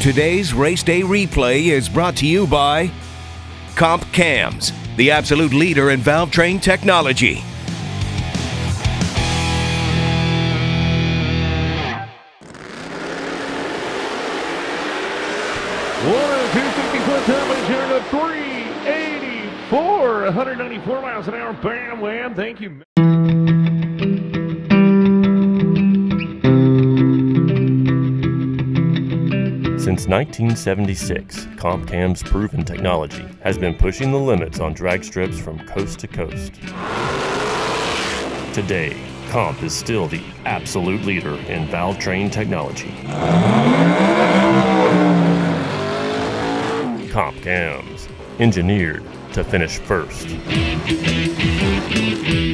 Today's race day replay is brought to you by Comp Cams, the absolute leader in valve train technology. One, 250-foot temperature to 384, 194 miles an hour. Bam, wham, thank you. Since 1976, CompCam's proven technology has been pushing the limits on drag strips from coast to coast. Today, Comp is still the absolute leader in valve train technology. CompCams, engineered to finish first.